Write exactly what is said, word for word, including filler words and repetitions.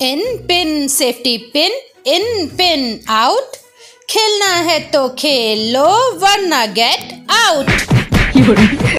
In pin safety pin, in pin out. खेलना है तो खेल लो वरना गेट आउट।